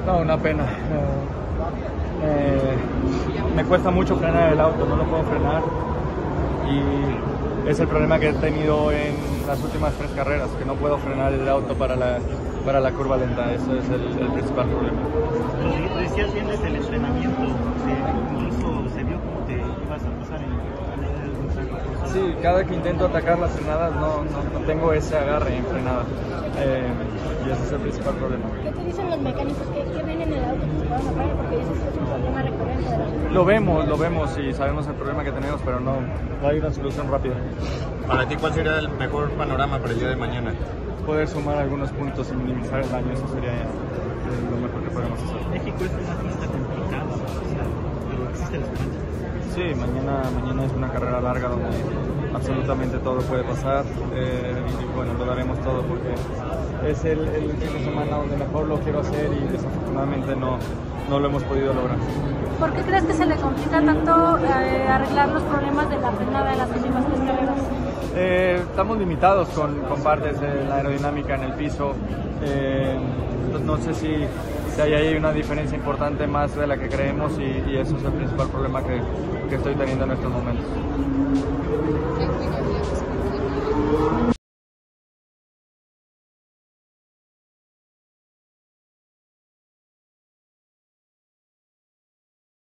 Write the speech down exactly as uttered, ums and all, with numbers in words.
No, una pena. Eh, eh, me cuesta mucho frenar el auto, no lo puedo frenar y es el problema que he tenido en las últimas tres carreras, que no puedo frenar el auto para la, para la curva lenta. Eso es el, el principal problema. Lo decías bien desde el entrenamiento, eh, incluso se vio como te ibas a pasar en Sí, cada que intento atacar las frenadas no, no, no tengo ese agarre en frenada eh, y ese es el principal problema. ¿Qué te dicen los mecánicos? ¿Qué, qué ven en el auto que se puedan mejorar? Porque dices que es un problema recurrente de la... Lo vemos, lo vemos y sabemos el problema que tenemos, pero no, no hay una solución rápida. Para ti, ¿cuál sería el mejor panorama para el día de mañana? Poder sumar algunos puntos y minimizar el daño, eso sería eh, lo mejor que podemos hacer. México es una pista complicada, pero existe la esperanza. Sí, mañana, mañana es una carrera larga donde absolutamente todo puede pasar eh, y bueno, lo daremos todo porque es el, el fin de semana donde mejor lo quiero hacer y desafortunadamente no, no lo hemos podido lograr. ¿Por qué crees que se le complica tanto eh, arreglar los problemas de la frenada de las últimas tres carreras? Eh, estamos limitados con, con partes de la aerodinámica en el piso. Eh, no sé si, si hay ahí una diferencia importante más de la que creemos y, y eso es el principal problema que, que estoy teniendo en estos momentos.